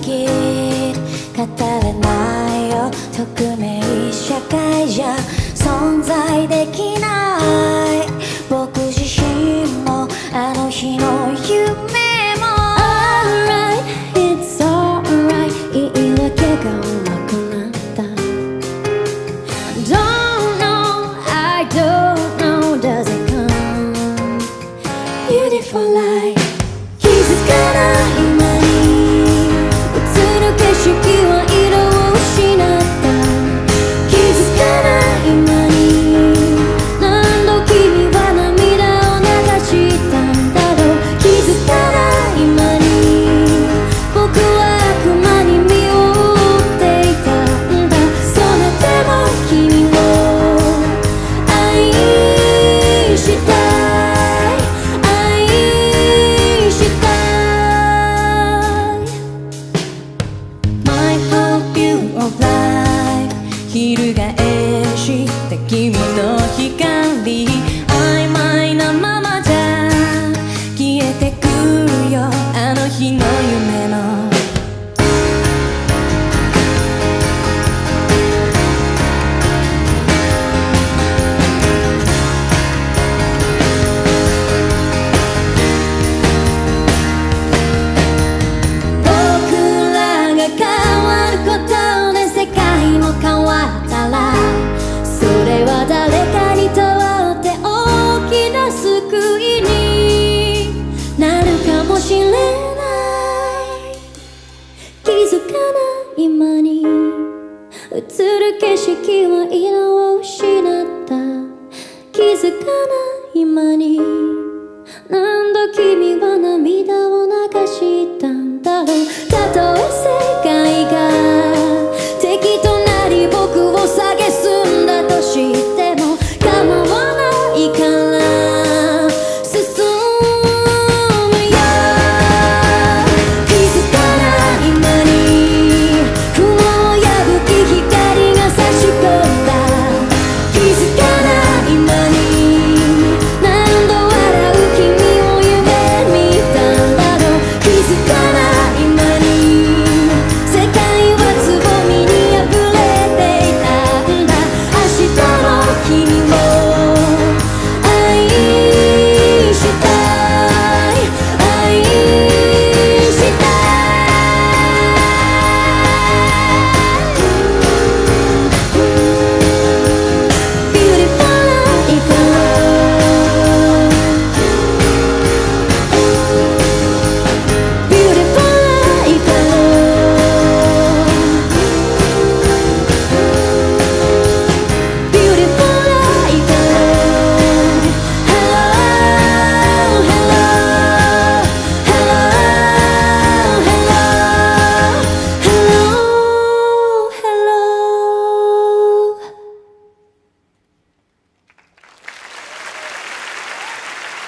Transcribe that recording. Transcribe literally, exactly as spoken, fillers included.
き語れないよ。匿名社会じゃ存在できない僕自身もあの日の夢も Alright, it's alright 言い訳がうまくなった Don't know, I don't know Does it come Beautiful life 気づかない間に映る景色は色を失った気づかない間に何度君は涙を流したんだろう気づかない間に僕は悪魔に身を覆っていたんだそれでも君を愛したい愛したい My whole view of life 翻して君の光曖昧なままじゃ消えてくるよあの日の夢も僕らが変わることで世界も変わったらそれは誰かにとって大きな救いになるかもしれない気づかない間に映る景色は色を失った気づかない間に何度君は涙を